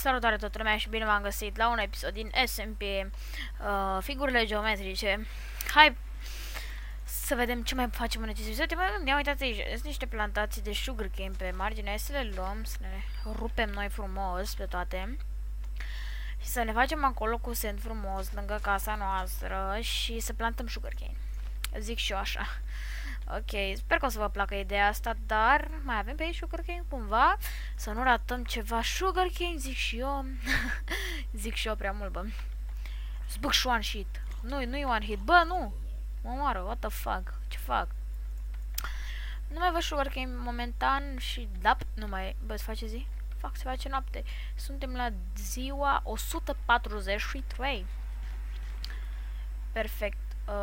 Salutare toată lumea și bine v-am găsit la un episod din SMP figurile geometrice. Hai să vedem ce mai facem în acest episod. Ne-am uitat aici, sunt niște plantații de sugarcane pe margine. Hai să le luăm, să ne rupem noi frumos pe toate și să ne facem acolo cu sent frumos lângă casa noastră și să plantăm sugarcane. Zic și eu așa. Ok, sper că o să vă placă ideea asta, dar mai avem pe aici sugarcane cumva? Să nu ratăm ceva sugarcane, zic și eu. Zic și eu prea mult, bă. Zbâc și one hit. Nu-i one hit, bă, nu! Mă omoară, what the fuck? Ce fac? Nu mai văd sugarcane momentan și da, nu mai... Bă, se face zi? Fac, se face noapte. Suntem la ziua 143. Perfect.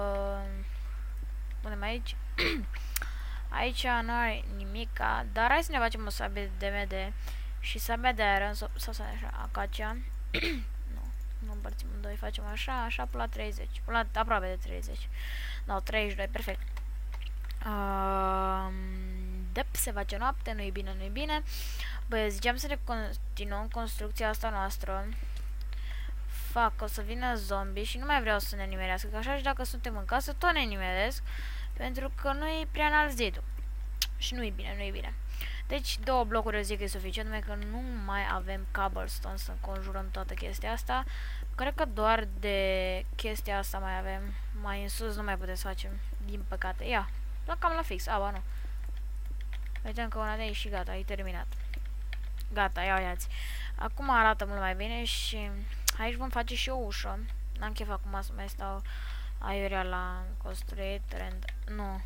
Punem aici. Aici nu are nimica, dar hai să ne facem o sabie de MD și sabia de iron sau să așa, acacia. nu împărțim în doi, facem așa, așa până la 30, până la aproape de 30. No, 32, perfect. Dep, se face noapte, nu-i bine, nu-i bine. Băi, ziceam să ne continuăm construcția asta noastră. Fac, o să vină zombie și nu mai vreau să ne nimerească, că așa și dacă suntem în casă, tot ne nimeresc. Pentru că nu e prea înalt zidul. Și nu e bine, nu e bine. Deci, două blocuri eu zic că e suficient, numai că nu mai avem cobblestone să înconjurăm toată chestia asta. Cred că doar de chestia asta mai avem. Mai în sus nu mai putem să facem, din păcate. Ia, cam la fix, ba nu. Uităm că una de aici și gata, e terminat. Gata, ia uitați. Acum arată mult mai bine și aici vom face și o ușă. N-am chef acum să mai stau aiurea la construit, nu.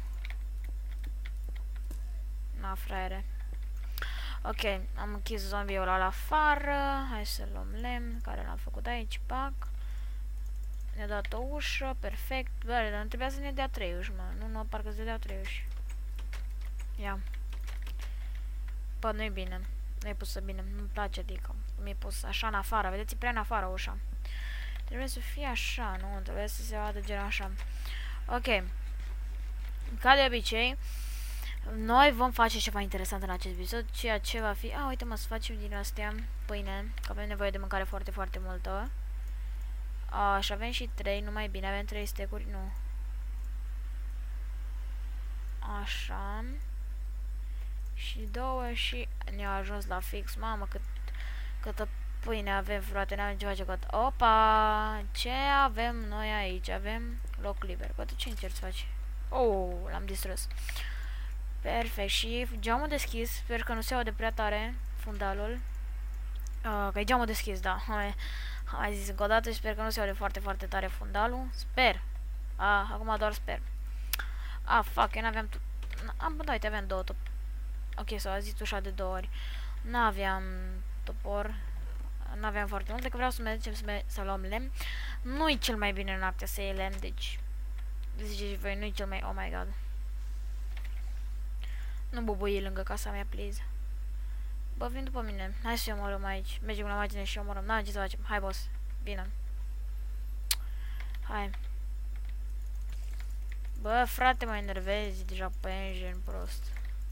Na, fraiere. Ok, am închis zombie-ul ăla la afară. Hai să luăm lemn, care l-am făcut aici, pac. Ne-a dat o ușă, perfect. Bă, dar nu trebuia să ne dea 3 uși, mă. Nu, parcă să dea 3 uși. Ia. Bă, nu-i bine. Nu-i pusă bine, nu-mi place, adică. Mi-e pus așa în afară, vedeți, e prea în afară ușa. Trebuie să fie așa, nu? Trebuie să se vadă gen așa. Ok. Ca de obicei, noi vom face ceva interesant în acest episod, ceea ce va fi... uite mă, să facem din astea pâine, că avem nevoie de mâncare foarte, foarte multă. Și avem și 3, numai bine, avem 3 stecuri, nu. Așa. Și 2 și ne-a ajuns la fix, mamă, câtă pâine avem, frate, n-avem ceva ce căt. Opa! Ce avem noi aici? Avem loc liber. Bă, tu ce încerci să faci? Oh, l-am distrus. Perfect, și geamul deschis, sper că nu se aude prea tare fundalul. Că e geamul deschis, da. Am zis încă o dată și sper că nu se aude foarte, foarte tare fundalul. Sper. Acum doar sper. Fuck, eu n-aveam... da, uite, aveam 2 topori. Ok, s-a zis ușa de 2 ori. N-aveam topor. N-aveam foarte mult, că vreau să mergem să luăm lemn. Nu-i cel mai bine noaptea să iei lemn, deci... Ziceți voi, nu-i cel mai... Oh my god. Nu bubui lângă casa mea, please. Bă, vin după mine. Hai să omorâm aici. Mergem la margine și omorâm. N-am ce să facem. Hai, boss. Vină. Hai. Bă, frate, mă enervezi deja pe engine, prost.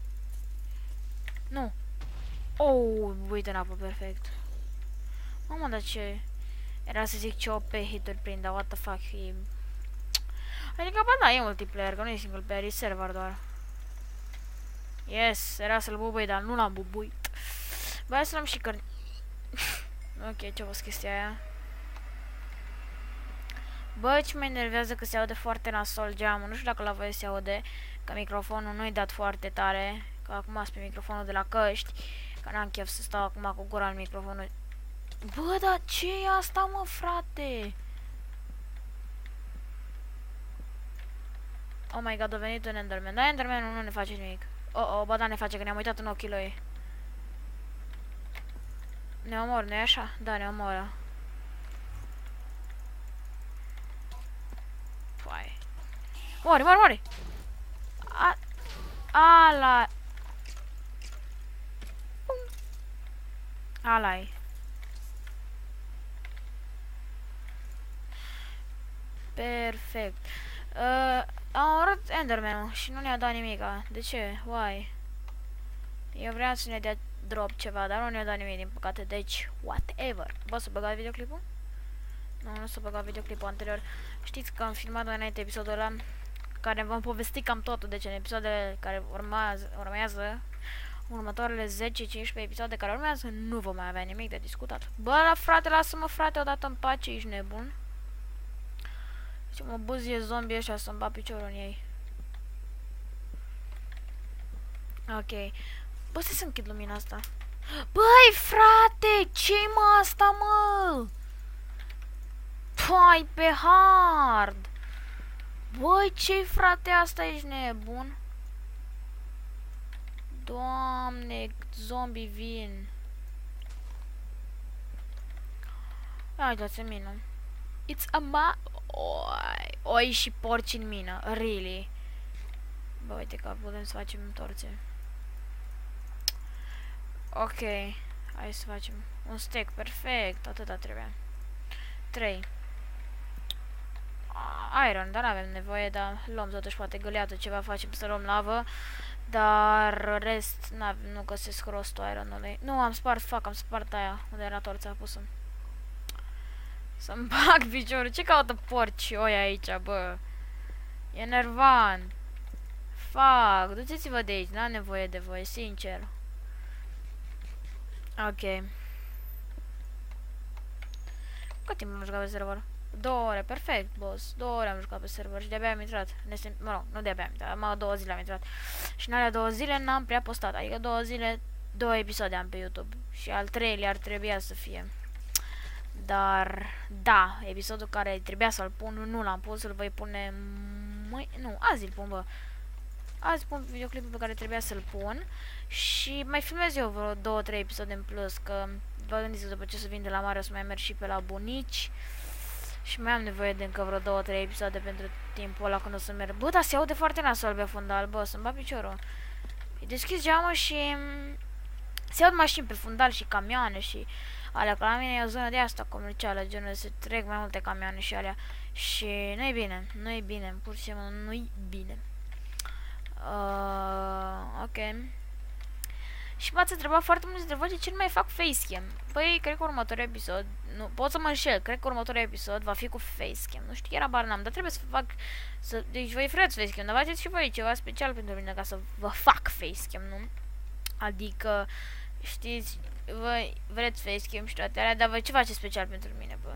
Nu. Oh, uite în apă, perfect. Mamă, dar ce... Era să zic ce OP hituri prind, dar what the fuck, e... Adică, bă, da, e multiplayer, că nu e single player, e server doar. Yes, era să-l bubui, dar nu l-am bubuit. Bă, hai să luăm și cărni... Ok, ce-a fost chestia aia? Bă, ce mă enervează că se aude foarte nasol geamul. Nu știu dacă la voi se aude, că microfonul nu-i dat foarte tare. Că acum sunt pe microfonul de la căști. Că n-am chef să stau acum cu gura în microfonul. Bă, dar ce e asta, mă, frate? Oh my god, a venit un Enderman. Da, Enderman nu ne face nimic. Bă, da, ne face, că ne-am uitat în ochii lui. Ne omor, nu-i așa? Da, ne omoră. Păi. Mori! Ala. Ala-i. Perfect. Am omorât Enderman-ul și nu ne-a dat nimica. De ce? Why? Eu vreau să ne dea drop ceva, dar nu ne-a dat nimic din păcate, deci whatever. Bă, să băga videoclipul? Nu s-a băgat videoclipul anterior. Știți că am filmat mai înainte episodul ăla care v-am povestit cam totul, deci în episoadele care urmează următoarele 10-15 episoade care urmează, nu vom mai avea nimic de discutat. Bă, la frate, lasă-mă frate odată în pace, ești nebun? Deci mă buzie zombie ăștia să-mi bat piciorul în ei. Ok. Bă, să închid lumina asta. Băi, frate, ce-i mă asta, mă? Păi, pe hard. Băi, ce-i frate asta, ești nebun? Doamne, zombie vin. Ia uitați în mină. It's a oi și porci în mină, really. Bă, uite că putem să facem torțe. Ok, hai să facem un steak, perfect, atâta trebuia. 3 iron, dar avem nevoie, dar luăm totuși poate găleată ceva, facem să luăm lavă. Dar rest, nu găsesc rostul ironului. Nu, am spart aia unde era torța pusă. Să-mi bag piciorul, ce caută porci oi aici, bă? E nervant. Fac, duceți-vă de aici, n-am nevoie de voi, sincer. Ok. Cât timp am jucat pe server? 2 ore, perfect, boss. 2 ore am jucat pe server și de-abia am intrat. Mă rog, nu de-abia am intrat, am 2 zile am intrat. Și în alea 2 zile n-am prea postat, adică 2 zile, 2 episoade am pe YouTube. Și al 3-lea ar trebui să fie. Dar, da, episodul care trebuia să-l pun, nu l-am pus, îl voi pune nu, azi îl pun, bă. Azi pun videoclipul pe care trebuia să-l pun. Și mai filmez eu vreo 2-3 episoade în plus, că vă gândiți după ce să vin de la mare o să mai merg și pe la bunici. Și mai am nevoie de încă vreo 2-3 episoade pentru timpul ăla când o să merg. Bă, dar se aude foarte nasol pe fundal, bă, să-mi bat piciorul. E deschis geamul și se aud mașini pe fundal și camioane și alea, că la mine e o zonă de asta comercială, genul se trec mai multe camioane și alea. Și nu-i bine, nu-i bine, pur și simplu nu-i bine. Ok. Și m-ați întrebat foarte mulți dintre voi de ce nu mai fac facecam. Păi, cred că următorul episod, nu, pot să mă înșel, cred că următorul episod va fi cu facecam. Nu știu, chiar abar n-am, dar trebuie să fac, deci voi vreți facecam, dar faceți și voi ceva special pentru mine ca să vă fac facecam, nu? Adică, știți, voi vreți facecam și toate alea, dar voi ce faceți special pentru mine, bă?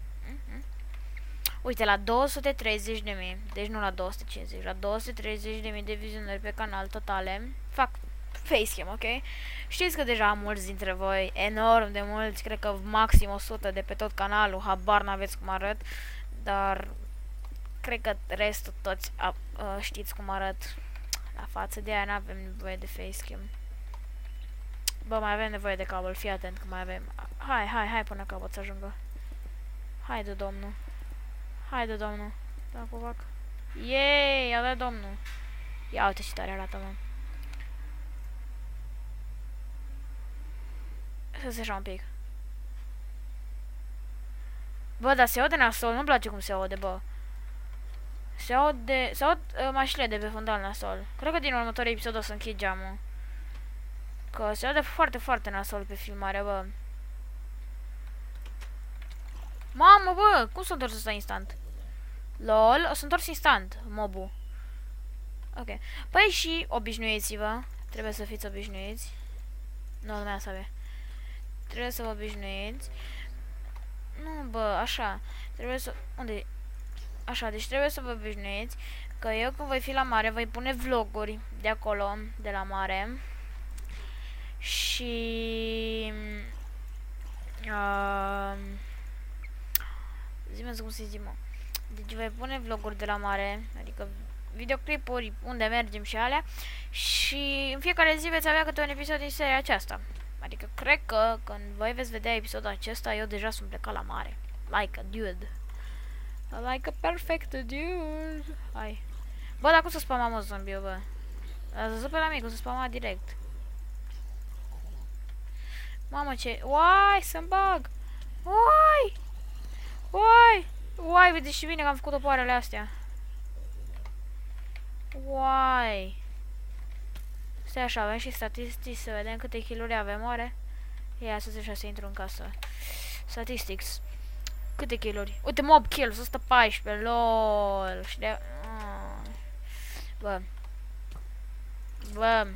Uite, la 230.000, deci nu la 250, la 230.000 de vizionări pe canal totale, fac facecam, ok? Știți că deja am mulți dintre voi, enorm de mulți, cred că maxim 100 de pe tot canalul, habar n-aveți cum arăt, dar cred că restul toți știți cum arăt la față, de aia n-avem nevoie de facecam. Bă, mai avem nevoie de cablu, fii atent că mai avem. Hai până capăt să ajungă. Haide, domnul. Haide, domnul. Da, covac. Yeee, a dat domnul. Ia uite ce tare arată, mă. Să se așa un pic. Bă, dar se aude nasol, nu-mi place cum se aude, bă. Se aud mașinile de pe fundal nasol. Cred că din următorul episod o să închid geamul. Că se aude foarte, foarte nasol pe filmare, bă. Mamă, bă, cum s-a întors ăsta instant? LOL, o să întors instant, mobul. Ok. Păi și obișnuiți-vă. Trebuie să fiți obișnuiți. Nu, lumea să avea. Trebuie să vă obișnuiți. Nu, bă, așa. Trebuie să... Unde? Așa, deci trebuie să vă obișnuiți că eu când voi fi la mare voi pune vloguri de acolo, de la mare. Și... zi-mă cum să-i zic, mă. Deci voi pune vloguri de la mare, adică videoclipuri unde mergem și alea. Și în fiecare zi veți avea câte un episod din seria aceasta. Adică cred că când voi veți vedea episodul acesta, eu deja sunt plecat la mare. Like a dude. Like a perfect dude. Hai. Bă, dar cum să spama, mă, zombie, bă? Ați văzut pe la mine cum să spama direct. Mamă, ce... Uai, să-mi bag! Uai! Uai! Uai, vedeți și bine că am făcut opoarele astea. Uai! Stai așa, avem și statistici să vedem câte kill-uri avem, oare? Ia să intru în casă. Statistics. Câte kill-uri? Uite, mob kills, 114, lol. Și de... Bă. Bă.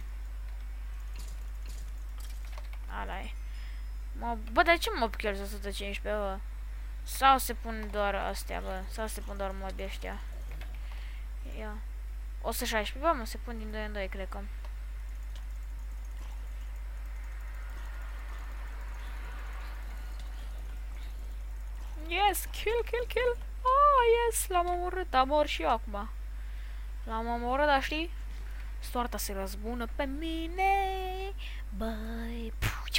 Ala e. Bă, dar ce mob kills 115, bă? Sau se pun doar astea, bă? Sau se pun doar mobi ăștia? Ia. 116, bă, mă, se pun din 2 în 2, cred că. Yes, kill. Oh, yes, l-am omorât, mor și eu acum. L-am omorât, dar știi? Soarta se răzbună pe mine. Băi.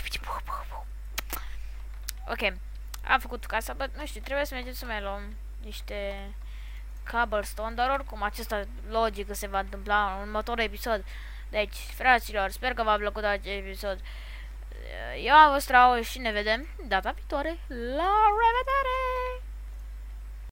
Ok. Am făcut casa, bă, nu știu, trebuie să mergem să mai luăm niște cobblestone, dar oricum acesta logic că se va întâmpla în următorul episod. Deci, fraților, sper că v-a plăcut acest episod. Eu am fost Rao și ne vedem data viitoare. La revedere!